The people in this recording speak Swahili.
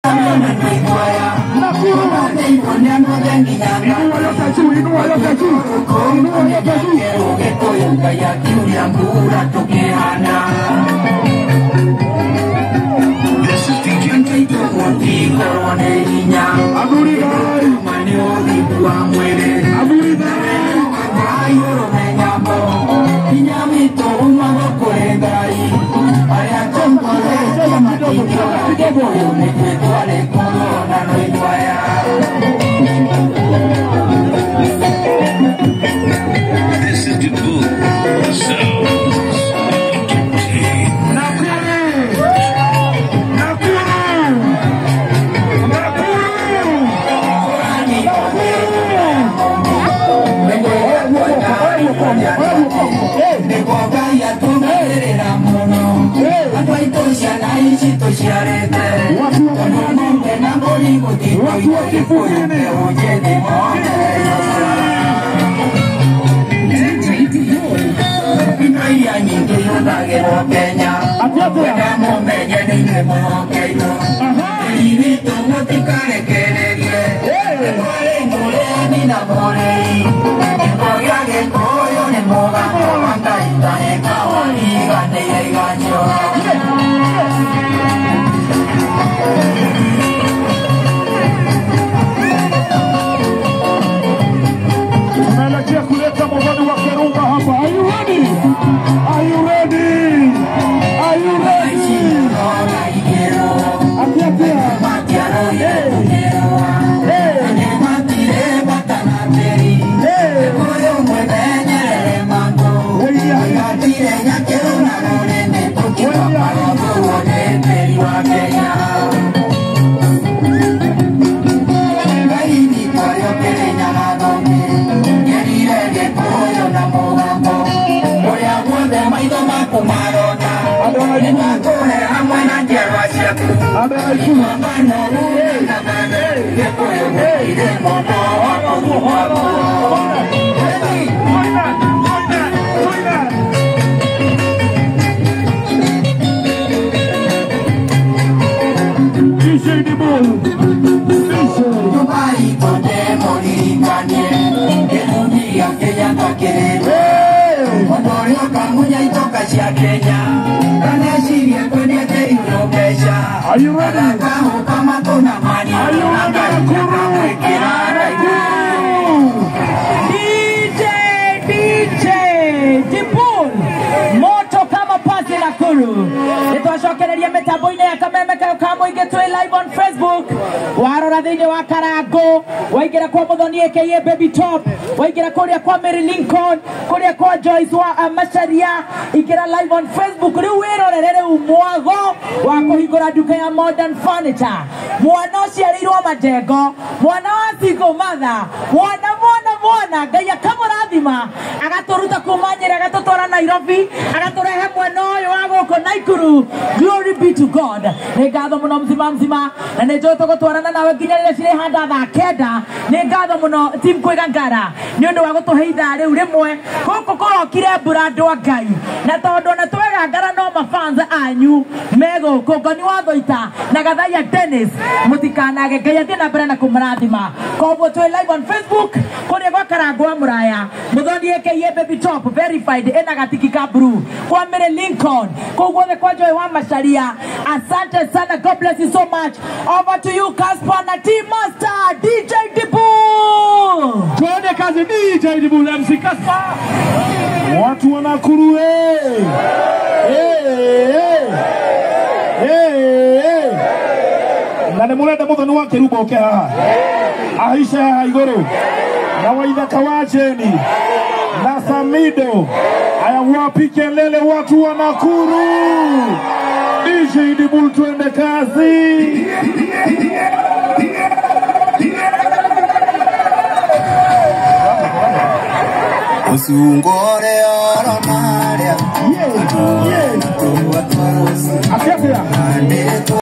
This is DJ This is the book. Wakirumba hapa. Are you ready? Are you ready? Are you ready? Are you ready? Are you DJ Tipul moto kama pasi Nakuru. Nitwashokereria mitambo-ini ya kameme kayo kamo igetwe live on Facebook. Warora thini wa Karago, waigira kwa Muthoni aka Baby Top, waigira kuria kwa Mary Lincoln, kuria kwa Joyce wa Macharia, igira live on Facebook. Riu wirorerere umwago wa kuhingura duka ya Modern Furniture. Mwana uciarirwo majengo, mwana wa single mother, mwana Ngai akamurathima agaturuta kumanyira agatutwara Nairobi agaturehe mwena uyu wa guku Nakuru. Glory be to God. Ni ngatho muno mzima na ni njoto gutwarana nawe nginya rire cire handa thaa kenda. Ni ngatho muno team kwigangara ni undu wa gutuhe ithaa riu rimwe guku kurokire mbura andu a Ngai na tondu na twegangara no mafans anyu meguku Ngoni wa Thoita na Gathaiya Dennis mutikanage Ngai athie na mbere na kumurathima. Koguo twi live on Facebook kuria gwa Karangwa Muraya Muthoni aka Baby Top verified ena gatiki ka blue kwa Mary Lincoln koguo the kwa Joy wa Macharia. Asante sana, God bless you so much. Over to you Casper na team master DJ Dibu. Tuende kazi DJ Dibu na MC Casper. Watu wa Nakuru na nä må renda Muthoni wa Wakirumba å haha Aisha haha igårå na Waithaka wa Jeni na Samido. Aya wapi kelele watu wa Nakuru? DJ Dibu, tuende kazi. Usungore aramaria. Yeah.